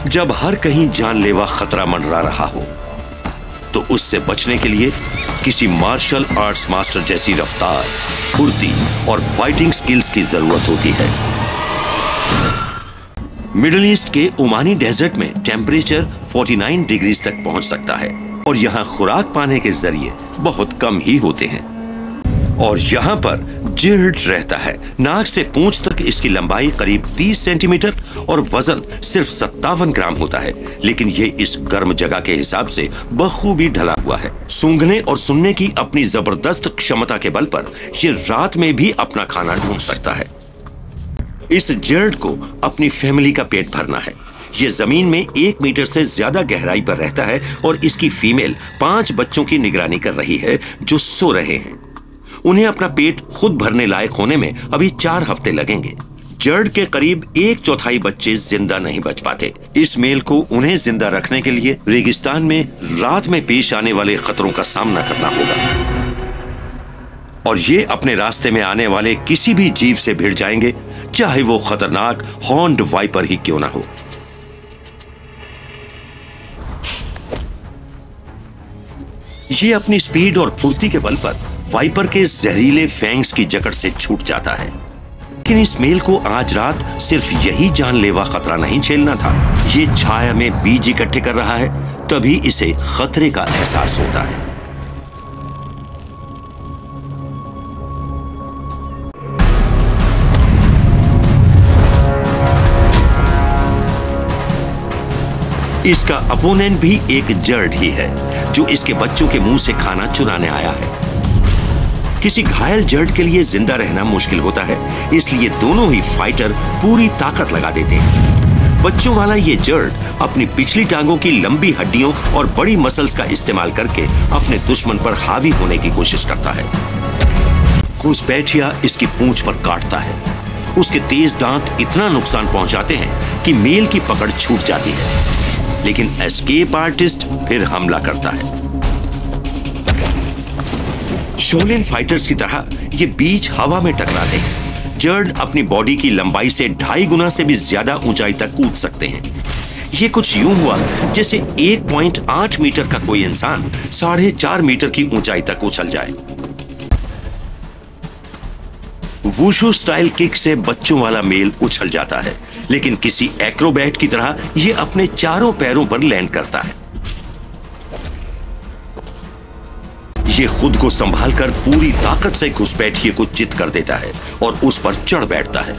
जब हर कहीं जानलेवा खतरा मंडरा रहा हो तो उससे बचने के लिए किसी मार्शल आर्ट्स मास्टर जैसी रफ्तार, फुर्ती और फाइटिंग स्किल्स की जरूरत होती है। मिडिल ईस्ट के ओमानी डेजर्ट में टेम्परेचर 49 डिग्री तक पहुंच सकता है और यहां खुराक पाने के जरिए बहुत कम ही होते हैं। और यहाँ पर जिर्ड रहता है। नाक से पूंछ तक इसकी लंबाई करीब 30 सेंटीमीटर और वजन सिर्फ 57 ग्राम होता है, लेकिन ये इस गर्म जगह के हिसाब से बखूबी ढला हुआ है। सूंघने और सुनने की अपनी जबरदस्त क्षमता के बल पर ये रात में भी अपना खाना ढूंढ सकता है। इस जिर्ड को अपनी फैमिली का पेट भरना है। ये जमीन में 1 मीटर से ज्यादा गहराई पर रहता है और इसकी फीमेल 5 बच्चों की निगरानी कर रही है जो सो रहे हैं। उन्हें अपना पेट खुद भरने लायक होने में अभी 4 हफ्ते लगेंगे। जिर्ड के करीब 1/4 बच्चे जिंदा नहीं बच पाते। इस मेल को उन्हें जिंदा रखने के लिए रेगिस्तान में रात में पेश आने वाले खतरों का सामना करना होगा और ये अपने रास्ते में आने वाले किसी भी जीव से भिड़ जाएंगे, चाहे वो खतरनाक हॉर्न्ड वाइपर ही क्यों ना हो। ये अपनी स्पीड और फुर्ती के बल पर वाइपर के जहरीले फैंग्स की जकड़ से छूट जाता है। लेकिन इस मेल को आज रात सिर्फ यही जानलेवा खतरा नहीं झेलना था। ये छाया में बीज इकट्ठे कर रहा है, तभी इसे खतरे का एहसास होता है। इसका अपोनेंट भी एक जिर्ड ही है जो इसके बच्चों के मुंह से खाना चुराने आया है। किसी घायल जिर्ड के लिए जिंदा रहना मुश्किल होता है, इसलिए दोनों ही फाइटर पूरी ताकत लगा देते हैं। बच्चों वाला ये जिर्ड अपनी पिछली टांगों की लंबी हड्डियों और बड़ी मसल्स का इस्तेमाल करके अपने दुश्मन पर हावी होने की कोशिश करता है। घुसपैठिया इसकी पूंछ पर काटता है। उसके तेज दांत इतना नुकसान पहुंचाते हैं कि मेल की पकड़ छूट जाती है, लेकिन एस्केप आर्टिस्ट फिर हमला करता है। शोलिन फाइटर्स की तरह ये बीच हवा में टकराते हैं। जिर्ड अपनी बॉडी की लंबाई से 2.5 गुना से भी ज्यादा ऊंचाई तक कूद सकते हैं। ये कुछ यूं हुआ जैसे 1.8 मीटर का कोई इंसान 4.5 मीटर की ऊंचाई तक उछल जाए। वुशु स्टाइल किक से बच्चों वाला मेल उछल जाता है, लेकिन किसी एक्रोबैट की तरह यह अपने चारों पैरों पर लैंड करता है। यह खुद को संभालकर पूरी ताकत से घुसपैठिए को चित कर देता है और उस पर चढ़ बैठता है।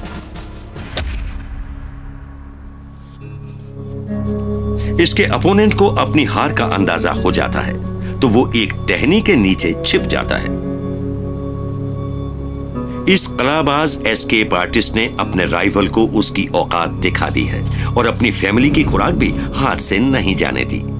इसके अपोनेंट को अपनी हार का अंदाजा हो जाता है, तो वो एक टहनी के नीचे छिप जाता है। इस कलाबाज एस्केप आर्टिस्ट ने अपने राइवल को उसकी औकात दिखा दी है और अपनी फैमिली की खुराक भी हाथ से नहीं जाने दी।